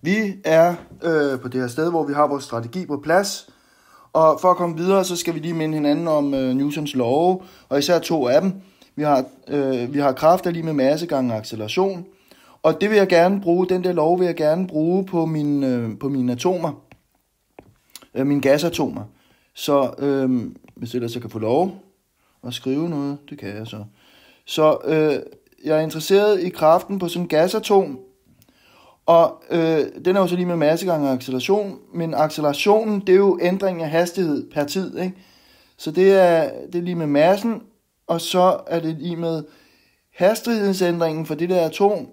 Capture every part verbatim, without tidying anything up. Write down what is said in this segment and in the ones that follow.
Vi er øh, på det her sted, hvor vi har vores strategi på plads. Og for at komme videre, så skal vi lige minde hinanden om øh, Newtons love, og især to af dem. Vi har, øh, vi har kraft er lige med masse gange acceleration. Og det vil jeg gerne bruge, den der lov vil jeg gerne bruge på mine, øh, på mine atomer. Øh, mine gasatomer. Så øh, hvis ellers jeg kan få lov at skrive noget, det kan jeg så. Så øh, jeg er interesseret i kraften på sådan en gasatom. Og øh, den er jo så lige med masse gange acceleration, men accelerationen, det er jo ændring af hastighed per tid, ikke? Så det er, det er lige med massen, og så er det lige med hastighedsændringen for det der atom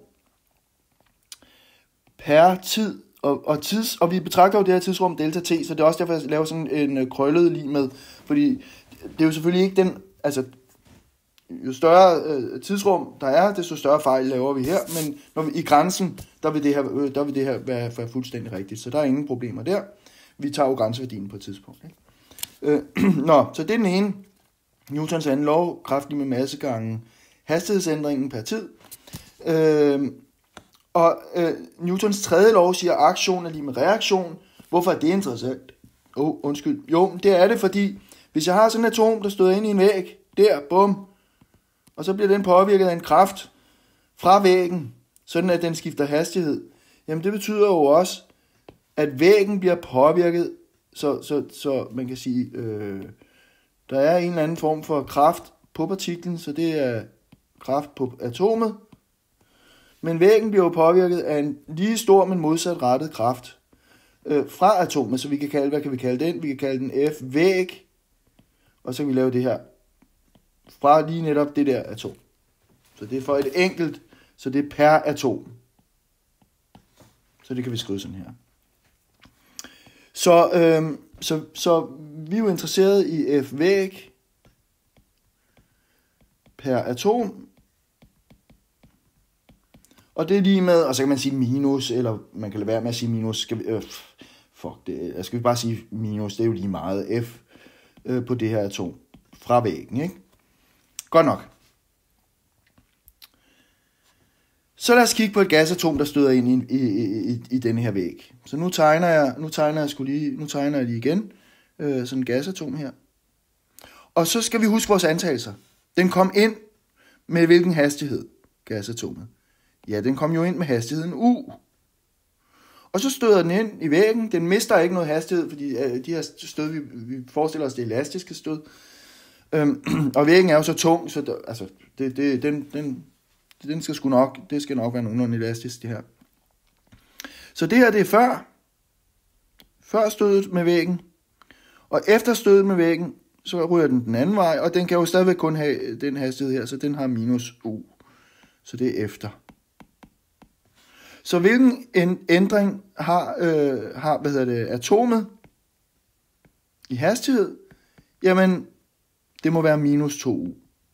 per tid, og, og, tids, og vi betragter jo det her tidsrum delta t, så det er også derfor, jeg laver sådan en krøllet lige med, fordi det er jo selvfølgelig ikke den, altså jo større øh, tidsrum der er, desto større fejl laver vi her, men når vi, i grænsen, der vil det her, øh, der vil det her være, være fuldstændig rigtigt, så der er ingen problemer der. Vi tager jo grænseværdien på et tidspunkt. Ikke? Øh, nå, så det er den ene. Newtons anden lov, kraft lige med massegangen, hastighedsændringen per tid. Øh, og øh, Newtons tredje lov siger, at aktion er lige med reaktion. Hvorfor er det interessant? Åh, oh, undskyld. Jo, det er det, fordi hvis jeg har sådan et atom, der støder ind i en væg, der, bum, og så bliver den påvirket af en kraft fra væggen, sådan at den skifter hastighed. Jamen det betyder jo også, at væggen bliver påvirket, så, så, så man kan sige, øh, der er en eller anden form for kraft på partiklen, så det er kraft på atomet. Men væggen bliver jo påvirket af en lige stor, men modsat rettet kraft øh, fra atomet, så vi kan kalde, hvad kan vi kalde den? Vi kan kalde den F-væg, og så kan vi lave det her fra lige netop det der atom. Så det er for et enkelt, så det er per atom. Så det kan vi skrive sådan her. Så, øhm, så, så vi er jo interesseret i F-væg per atom. Og det er lige med, og så kan man sige minus, eller man kan lade være med at sige minus. Skal vi, øh, fuck det, skal vi bare sige minus, det er jo lige meget F øh, på det her atom fra væggen, ikke? Godt nok. Så lad os kigge på et gasatom, der støder ind i, i, i, i denne her væg. Så nu tegner jeg, nu tegner jeg, lige, nu tegner jeg lige igen, øh, sådan en gasatom her. Og så skal vi huske vores antagelser. Den kom ind med hvilken hastighed, gasatomet? Ja, den kom jo ind med hastigheden u. Og så støder den ind i væggen. Den mister ikke noget hastighed, fordi øh, de her stød, vi, vi forestiller os, det elastiske stød. Øhm, og væggen er jo så tung, så der, altså, det, det, den, den, den skal sgu nok, det skal nok være nogenlunde elastisk, det her. Så det her, det er før, før stødet med væggen, og efter stødet med væggen, så ryger den den anden vej, og den kan jo stadigvæk kun have den hastighed her, så den har minus u. Så det er efter. Så hvilken ændring har, øh, har hvad hedder det, atomet i hastighed? Jamen, det må være minus to u.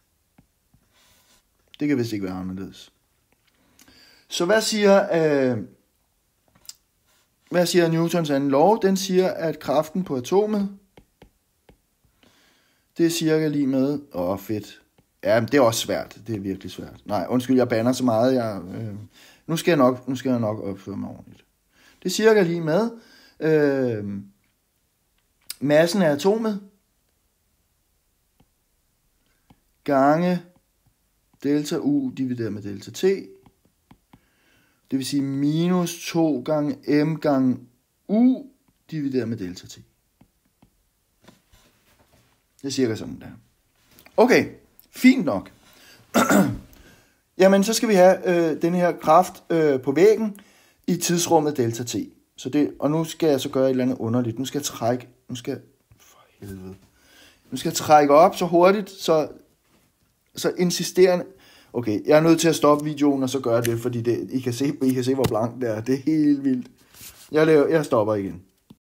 Det kan vist ikke være anderledes. Så hvad siger, øh, hvad siger Newtons anden lov? Den siger, at kraften på atomet, det er cirka lige med, åh fedt. Ja, det er også svært. Det er virkelig svært. Nej, undskyld, jeg bander så meget. Jeg, øh, nu, skal jeg nok, nu skal jeg nok opføre mig ordentligt. Det er cirka lige med øh, massen af atomet gange delta u divideret med delta t. Det vil sige minus to gange m gange u divideret med delta t. Det er cirka sådan der. Okay, fint nok. Jamen, så skal vi have øh, den her kraft øh, på væggen i tidsrummet delta t. Så det, og nu skal jeg så gøre et eller andet underligt. Nu skal jeg trække, nu skal jeg, for helvede. Nu skal jeg trække op så hurtigt, så, så insisterende. Okay, jeg er nødt til at stoppe videoen og så gøre det, fordi det, I, kan se, I kan se, hvor blank det er. Det er helt vildt. Jeg, laver, jeg stopper igen.